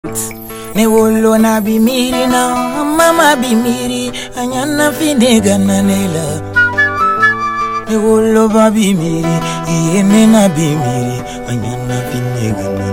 Ne wolo na bimiri na mama bimiri anyana finega na nela. Ne wolo ba bimiri iene na bimiri anyana finega na